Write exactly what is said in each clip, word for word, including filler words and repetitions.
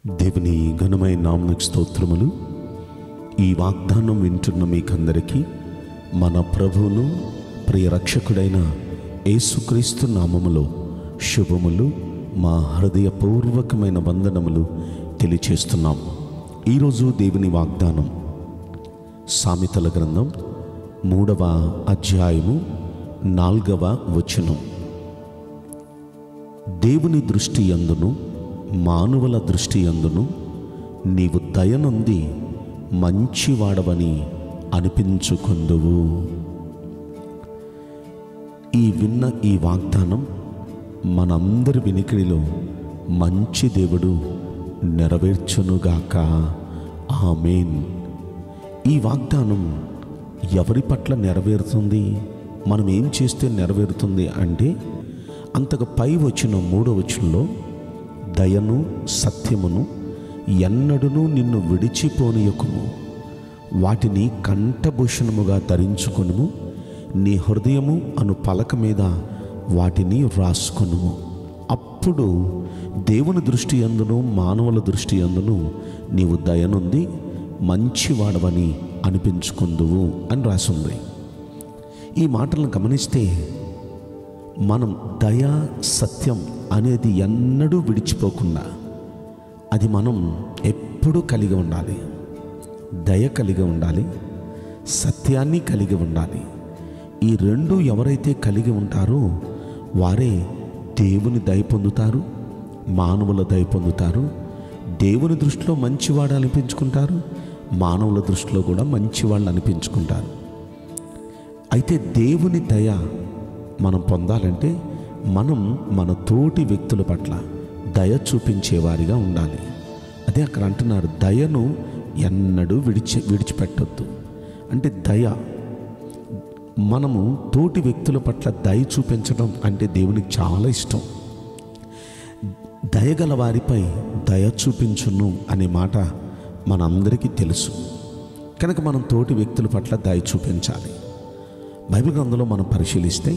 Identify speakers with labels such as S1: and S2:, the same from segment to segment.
S1: దేవుని ఘనమైన నామమునకు స్తోత్రములు. ఈ వాగ్దానం వింటున్న మీకందరికీ మన ప్రభువును ప్రియ రక్షకుడైన యేసుక్రీస్తు నామములో శుభములు, మా హృదయపూర్వకమైన వందనములు తెలియచేస్తున్నాం. ఈరోజు దేవుని వాగ్దానం సామెతల గ్రంథం మూడవ అధ్యాయము నాలుగవ వచనం. దేవుని దృష్టి యందును మానవుల దృష్టి యందును నీవు దయనుంది మంచివాడవని అనిపించుకొందువు. ఈ విన్న ఈ వాగ్దానం మనందరి వినికిడిలో మంచి దేవుడు నెరవేర్చునుగాక. ఆమేన్. ఈ వాగ్దానం ఎవరి పట్ల నెరవేరుతుంది, మనం ఏం చేస్తే నెరవేరుతుంది అంటే, అంతకు పై వచ్చిన మూడో వచనంలో దయను సత్యమును ఎన్నడును నిన్ను విడిచిపోనీయకుము, వాటిని కంఠభూషణముగా ధరించుకొనుము, నీ హృదయము అను పలక మీద వాటిని వ్రాసుకొనుము. అప్పుడు దేవుని దృష్టి యందును మానవుల దృష్టి యందును నీవు దయనుంది మంచివాడవని అనిపించుకుందువు అని రాసుంది. ఈ మాటలను గమనిస్తే మనం దయ సత్యం అనేది ఎన్నడూ విడిచిపోకుండా అది మనం ఎప్పుడూ కలిగి ఉండాలి. దయ కలిగి ఉండాలి, సత్యాన్ని కలిగి ఉండాలి. ఈ రెండు ఎవరైతే కలిగి ఉంటారో వారే దేవుని దయ పొందుతారు, మానవుల దయ పొందుతారు. దేవుని దృష్టిలో మంచివాడు అనిపించుకుంటారు, మానవుల దృష్టిలో కూడా మంచివాళ్ళు అనిపించుకుంటారు. అయితే దేవుని దయ మనం పొందాలంటే మనం మన తోటి వ్యక్తుల పట్ల దయ చూపించేవారిగా ఉండాలి. అదే అక్కడ అంటున్నారు, దయను ఎన్నడూ విడిచి విడిచిపెట్టొద్దు. అంటే దయ, మనము తోటి వ్యక్తుల పట్ల దయ చూపించడం అంటే దేవునికి చాలా ఇష్టం. దయగల వారిపై దయ చూపించును అనే మాట మనందరికీ తెలుసు. కనుక మనం తోటి వ్యక్తుల పట్ల దయ చూపించాలి. బైబిల్ గ్రంథంలో మనం పరిశీలిస్తే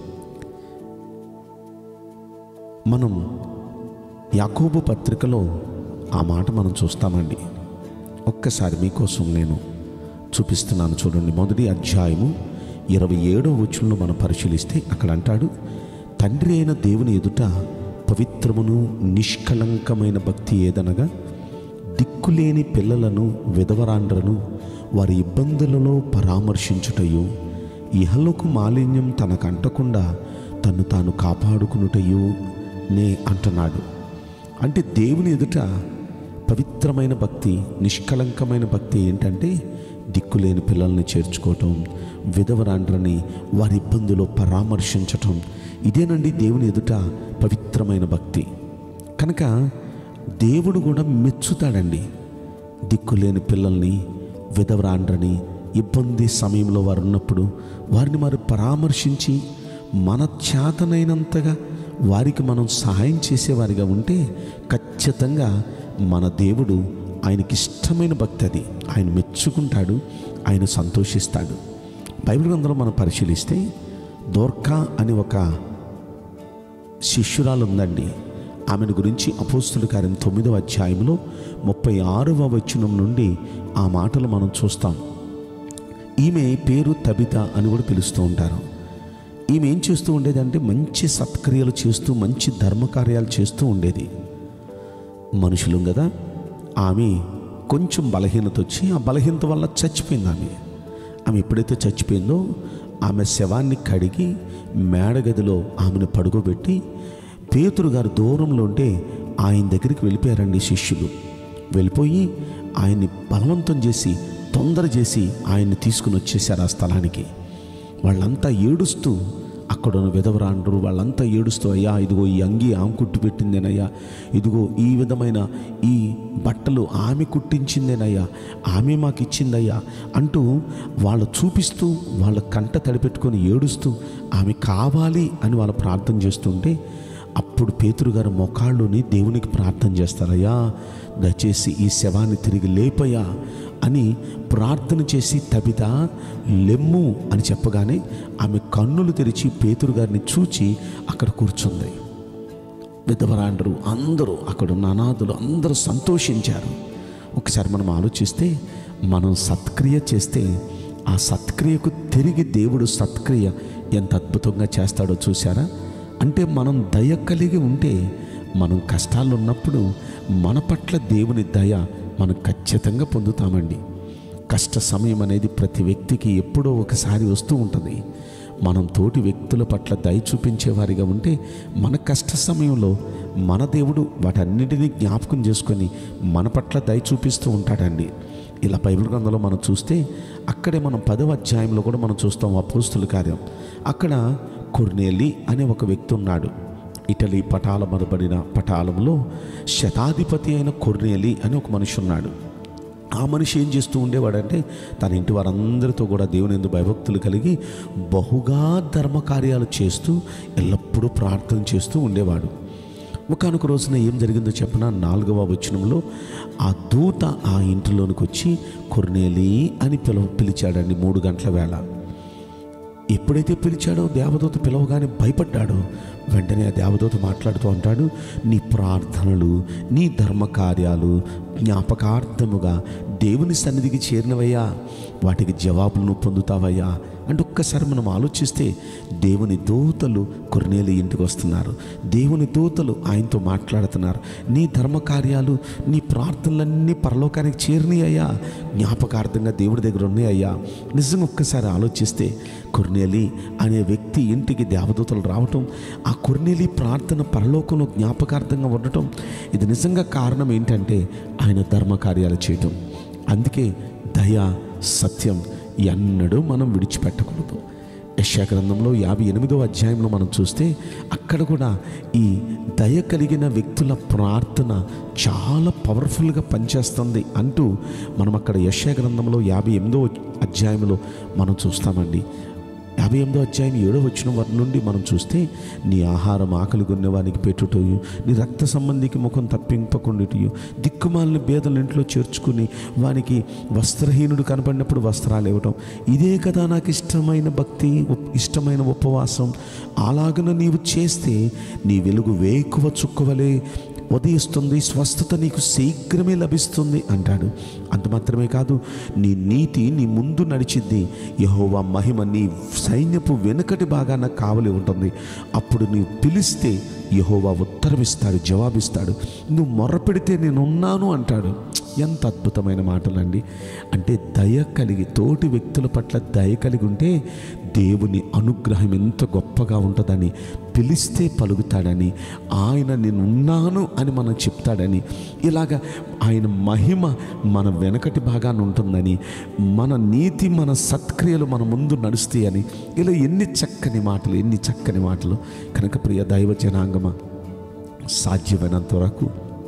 S1: మనం యాకోబు పత్రికలో ఆ మాట మనం చూస్తామండి. ఒక్కసారి మీకోసం నేను చూపిస్తున్నాను చూడండి. మొదటి అధ్యాయము ఇరవై ఏడవ వచనంలో మనం పరిశీలిస్తే అక్కడ అంటాడు, తండ్రి అయిన దేవుని ఎదుట పవిత్రమును నిష్కళంకమైన భక్తి ఏదనగా దిక్కులేని పిల్లలను విధవరాండ్రను వారి ఇబ్బందులలో పరామర్శించుటయు, ఇహలోకు మాలిన్యం తనకు అంటకుండా తను తాను కాపాడుకునుటయు నే అంటున్నాడు. అంటే దేవుని ఎదుట పవిత్రమైన భక్తి, నిష్కళంకమైన భక్తి ఏంటంటే దిక్కులేని పిల్లల్ని చేర్చుకోవటం, విధవరాండ్రని వారి ఇబ్బందులో పరామర్శించటం. ఇదేనండి దేవుని ఎదుట పవిత్రమైన భక్తి. కనుక దేవుడు కూడా మెచ్చుతాడండి. దిక్కులేని పిల్లల్ని, విధవరాండ్రని ఇబ్బంది సమయంలో వారు ఉన్నప్పుడు వారిని మరి పరామర్శించి మన చేతనైనంతగా వారికి మనం సహాయం చేసేవారిగా ఉంటే ఖచ్చితంగా మన దేవుడు, ఆయనకి ఇష్టమైన భక్తి అది, ఆయన మెచ్చుకుంటాడు, ఆయన సంతోషిస్తాడు. బైబిల్ గ్రంథంలో మనం పరిశీలిస్తే దోర్కా అని ఒక శిష్యురాలు ఉందండి. ఆమెను గురించి అపోస్తుల కార్యం తొమ్మిదవ అధ్యాయంలో ముప్పై ఆరవ వచనం నుండి ఆ మాటలు మనం చూస్తాం. ఈమె పేరు తబిత అని కూడా పిలుస్తూ ఉంటారు. ఈమె ఏం చేస్తూ ఉండేదంటే మంచి సత్క్రియలు చేస్తూ మంచి ధర్మకార్యాలు చేస్తూ ఉండేది. మనుషులు కదా, ఆమె కొంచెం బలహీనత వచ్చి ఆ బలహీనత వల్ల చచ్చిపోయింది. ఆమె ఆమె ఎప్పుడైతే చచ్చిపోయిందో ఆమె శవాన్ని కడిగి మేడగదిలో ఆమెను పడుకోబెట్టి, పేతురు గారు దూరంలో ఉంటే ఆయన దగ్గరికి వెళ్ళిపోయారండి శిష్యులు. వెళ్ళిపోయి ఆయన్ని బలవంతం చేసి తొందర చేసి ఆయన్ని తీసుకుని వచ్చేసారు ఆ స్థలానికి. వాళ్ళంతా ఏడుస్తూ, అక్కడ ఉన్న విధవరాండ్రు వాళ్ళంతా ఏడుస్తూ, అయ్యా ఇదిగో ఈ అంగి ఆమె కుట్టి పెట్టిందేనయ్యా, ఇదిగో ఈ విధమైన ఈ బట్టలు ఆమె కుట్టించిందేనయ్యా, ఆమె మాకు ఇచ్చిందయ్యా అంటూ వాళ్ళు చూపిస్తూ వాళ్ళ కంట తడిపెట్టుకొని ఏడుస్తూ ఆమె కావాలి అని వాళ్ళు ప్రార్థన చేస్తుంటే, అప్పుడు పేతురు గారు మొకాళ్ళుని దేవునికి ప్రార్థన చేస్తారయ్యా, దయచేసి ఈ శవాన్ని తిరిగి లేపయ్యా అని ప్రార్థన చేసి, తబిత లెమ్ము అని చెప్పగానే ఆమె కన్నులు తెరిచి పేతురు గారిని చూచి అక్కడ కూర్చుంది. విధవరాండ్రు అందరూ అక్కడున్న అనాథులు అందరూ సంతోషించారు. ఒకసారి మనం ఆలోచిస్తే, మనం సత్క్రియ చేస్తే ఆ సత్క్రియకు తిరిగి దేవుడు సత్క్రియ ఎంత అద్భుతంగా చేస్తాడో చూసారా? అంటే మనం దయ కలిగి ఉంటే, మనం కష్టాలు ఉన్నప్పుడు మన పట్ల దేవుని దయ మనం ఖచ్చితంగా పొందుతామండి. కష్ట సమయం అనేది ప్రతి వ్యక్తికి ఎప్పుడో ఒకసారి వస్తూ ఉంటుంది. మనం తోటి వ్యక్తుల పట్ల దయ చూపించేవారిగా ఉంటే మన కష్ట సమయంలో మన దేవుడు వాటన్నిటినీ జ్ఞాపకం చేసుకొని మన పట్ల దయ చూపిస్తూ ఉంటాడండి. ఇలా బైబిల్ గ్రంథంలో మనం చూస్తే, అక్కడే మనం పదవ అధ్యాయంలో కూడా మనం చూస్తాం అపోస్తుల కార్యం. అక్కడ కొర్నేలి అనే ఒక వ్యక్తి ఉన్నాడు. ఇటలీ పటాలమనబడిన పటాలంలో శతాధిపతి అయిన కొర్నేలి అని ఒక మనిషి ఉన్నాడు. ఆ మనిషి ఏం చేస్తూ ఉండేవాడంటే, తన ఇంటి వారందరితో కూడా దేవుని యందు భయభక్తులు కలిగి బహుగా ధర్మకార్యాలు చేస్తూ ఎల్లప్పుడూ ప్రార్థన చేస్తూ ఉండేవాడు. ఒకానొక రోజున ఏం జరిగిందో చెప్పిన నాలుగవ వచనంలో ఆ దూత ఆ ఇంటిలోనికి వచ్చి కొర్నేలి అని పిలవ పిలిచాడండి. మూడు గంటల వేళ ఎప్పుడైతే పిలిచాడో, దేవదూత పిలవగానే భయపడ్డాడో, వెంటనే ఆ దేవదూత మాట్లాడుతూ అంటాడు, నీ ప్రార్థనలు, నీ ధర్మకార్యాలు జ్ఞాపకార్థముగా దేవుని సన్నిధికి చేరినవయ్యా, వాటికి జవాబులు నువ్వు పొందుతావయ్యా. అంటే ఒక్కసారి మనం ఆలోచిస్తే, దేవుని దూతలు కొర్నేలి ఇంటికి వస్తున్నారు, దేవుని దూతలు ఆయనతో మాట్లాడుతున్నారు. నీ ధర్మకార్యాలు, నీ ప్రార్థనలన్నీ పరలోకానికి చేరినాయి అయ్యా, జ్ఞాపకార్థంగా దేవుడి దగ్గర ఉన్నాయి అయ్యా. నిజంగా ఒక్కసారి ఆలోచిస్తే, కొర్నేలి అనే వ్యక్తి ఇంటికి దేవదూతలు రావటం, ఆ కొర్నేలి ప్రార్థన పరలోకంలో జ్ఞాపకార్థంగా ఉండటం, ఇది నిజంగా కారణం ఏంటంటే ఆయన ధర్మకార్యాలు చేయటం. అందుకే దయ, సత్యం ఎన్నడూ మనం విడిచిపెట్టకూడదు. యెషయా గ్రంథంలో యాభై ఎనిమిదవ అధ్యాయంలో మనం చూస్తే, అక్కడ కూడా ఈ దయ కలిగిన వ్యక్తుల ప్రార్థన చాలా పవర్ఫుల్గా పనిచేస్తుంది అంటూ మనం అక్కడ యెషయా గ్రంథంలో యాభై ఎనిమిదవ అధ్యాయంలో మనం చూస్తామండి. యాభై ఎనిమిదో అధ్యాయం ఏడో వచనం వారి నుండి మనం చూస్తే, నీ ఆహారం ఆకలి కొన్నవానికి పెట్టుటయు, నీ రక్త సంబంధికి ముఖం తప్పింపకుండాటయు, దిక్కుమాలిన బేదల ఇంట్లో చేర్చుకుని వానికి వస్త్రహీనుడు కనపడినప్పుడు వస్త్రాలు ఇవ్వటం, ఇదే కదా నాకు ఇష్టమైన భక్తి, ఇష్టమైన ఉపవాసం. అలాగన నీవు చేస్తే నీ వెలుగు వేకువ చుక్కవలే ఉదయిస్తుంది, స్వస్థత నీకు శీఘ్రమే లభిస్తుంది అంటాడు. అంత మాత్రమే కాదు, నీ నీతి నీ ముందు నడిచిద్ది, యెహోవా మహిమ నీ సైన్యపు వెనుకటి భాగాన కావలి ఉంటుంది. అప్పుడు నీవు పిలిస్తే యెహోవా ఉత్తరమిస్తాడు, జవాబిస్తాడు. నువ్వు మొర్రపెడితే నేనున్నాను అంటాడు. ఎంత అద్భుతమైన మాటలండి. అంటే దయ కలిగి, తోటి వ్యక్తుల పట్ల దయ కలిగి ఉంటే దేవుని అనుగ్రహం ఎంత గొప్పగా ఉంటుందని, పిలిస్తే పలుకుతాడని, ఆయన నేనున్నాను అని మనం చెప్తాడని, ఇలాగా ఆయన మహిమ మన వెనకటి భాగాన్ని ఉంటుందని, మన నీతి, మన సత్క్రియలు మన ముందు నడుస్తాయని, ఇలా ఎన్ని చక్కని మాటలు, ఎన్ని చక్కని మాటలు. కనుక ప్రియ దైవ జనాంగమా, సాధ్యమైనంత వరకు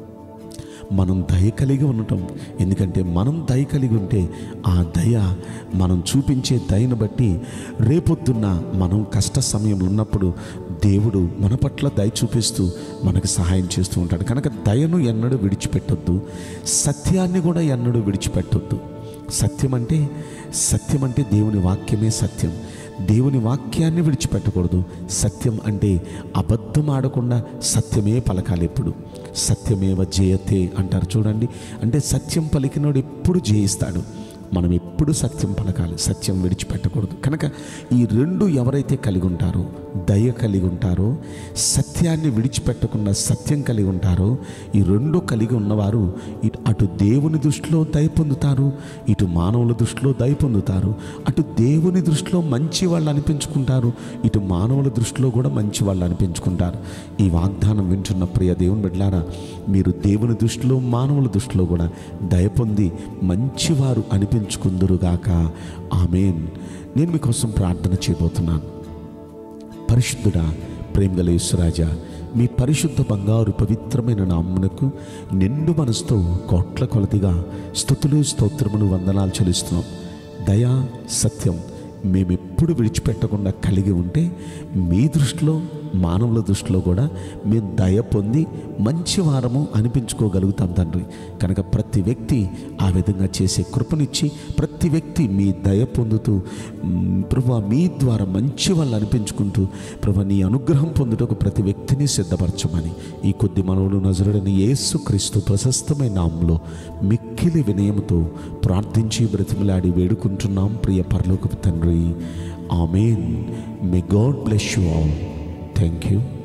S1: మనం దయ కలిగి ఉండటం. ఎందుకంటే మనం దయ కలిగి ఉంటే ఆ దయ, మనం చూపించే దయను బట్టి రేపొద్దున్న మనం కష్ట సమయంలో ఉన్నప్పుడు దేవుడు మన పట్ల దయ చూపిస్తూ మనకు సహాయం చేస్తూ ఉంటాడు. కనుక దయను ఎన్నడూ విడిచిపెట్టొద్దు, సత్యాన్ని కూడా ఎన్నడూ విడిచిపెట్టొద్దు. సత్యం అంటే సత్యం అంటే దేవుని వాక్యమే సత్యం. దేవుని వాక్యాన్ని విడిచిపెట్టకూడదు. సత్యం అంటే అబద్ధం ఆడకుండా సత్యమే పలకాలి. ఎప్పుడు సత్యమేవ జయతే అంటారు చూడండి. అంటే సత్యం పలికినోడు ఎప్పుడు జయిస్తాడు. మనం ఎప్పుడు సత్యం పలకాలి, సత్యం విడిచిపెట్టకూడదు. కనుక ఈ రెండు ఎవరైతే కలిగి ఉంటారో, దయ కలిగి ఉంటారో, సత్యాన్ని విడిచిపెట్టకుండా సత్యం కలిగి ఉంటారో, ఈ రెండు కలిగి ఉన్నవారు ఇటు అటు దేవుని దృష్టిలో దయ పొందుతారు, ఇటు మానవుల దృష్టిలో దయ పొందుతారు. అటు దేవుని దృష్టిలో మంచి వాళ్ళు అనిపించుకుంటారు, ఇటు మానవుల దృష్టిలో కూడా మంచి వాళ్ళు అనిపించుకుంటారు. ఈ వాగ్దానం వింటున్న ప్రియ దేవుని బిడ్డలారా, మీరు దేవుని దృష్టిలో, మానవుల దృష్టిలో కూడా దయ పొంది మంచివారు అనిపించుకుందురుగాక. ఆమేన్. నేను మీకోసం ప్రార్థన చేయబోతున్నాను. పరిశుద్ధుడా, ప్రేమగల యేసురాజా, మీ పరిశుద్ధ బంగారు పవిత్రమైన నామమునకు నిండు మనసుతో కోట్ల కొలదిగా స్తుతులు, స్తోత్రములు, వందనాలు చెల్లిస్తున్నాం. దయా, సత్యం మేమెప్పుడు విడిచిపెట్టకుండా కలిగి ఉంటే మీ దృష్టిలో, మానవుల దృష్టిలో కూడా మేము దయ పొంది మంచి వారము అనిపించుకోగలుగుతాం తండ్రి. కనుక ప్రతి వ్యక్తి ఆ విధంగా చేసే కృపనిచ్చి ప్రతి వ్యక్తి మీ దయ పొందుతూ ప్రభువా మీ ద్వారా మంచి వాళ్ళు అనిపించుకుంటూ ప్రభువా నీ అనుగ్రహం పొందుటకు ప్రతి వ్యక్తిని సిద్ధపరచమని ఈ కొద్ది మనవుడు నజరుడైన యేసు క్రీస్తు ప్రశస్తమైన నామములో మిక్కిలి వినయముతో ప్రార్థించి బ్రతిమలాడి వేడుకుంటున్నాం ప్రియ పరలోకపు తండ్రి. Amen. May God bless you all. Thank you.